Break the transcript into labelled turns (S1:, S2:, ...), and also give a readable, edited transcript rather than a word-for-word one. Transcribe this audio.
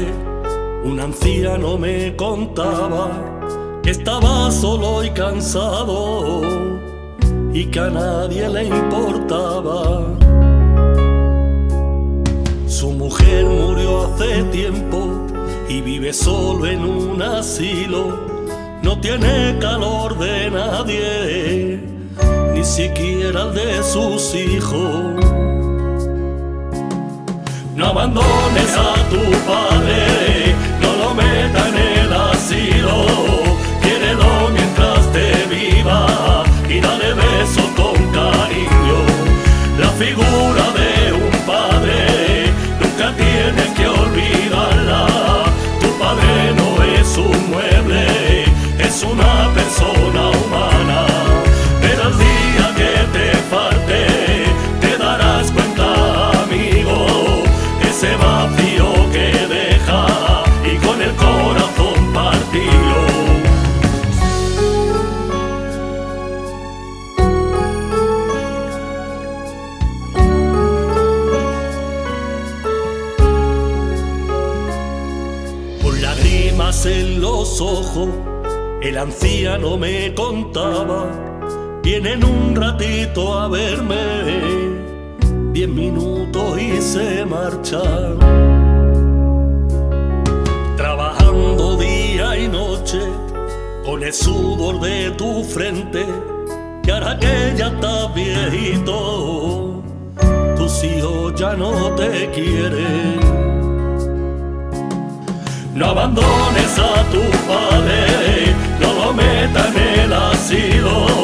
S1: que un anciano me contaba que estaba solo y cansado y que a nadie le importaba. Su mujer murió hace tiempo y vive solo en un asilo. No tiene calor de nadie, ni siquiera el de sus hijos. No abandones a tu padre, no lo metas en el asilo. Quiérelo mientras te viva y dale besos con cariño. La figura de un padre nunca tienes que olvidarla. Tu padre no es un mueble, es una persona humana. Pero el día que te falte te darás cuenta, amigo, ese vacío que deja y con el corazón partido. Con lágrimas en los ojos el anciano me contaba: vienen un ratito a verme, 10 minutos y se marchan. Trabajando día y noche con el sudor de tu frente, y ahora que ya estás viejito, tus hijos ya no te quieren. No abandones a tu padre, no lo metas en el asilo.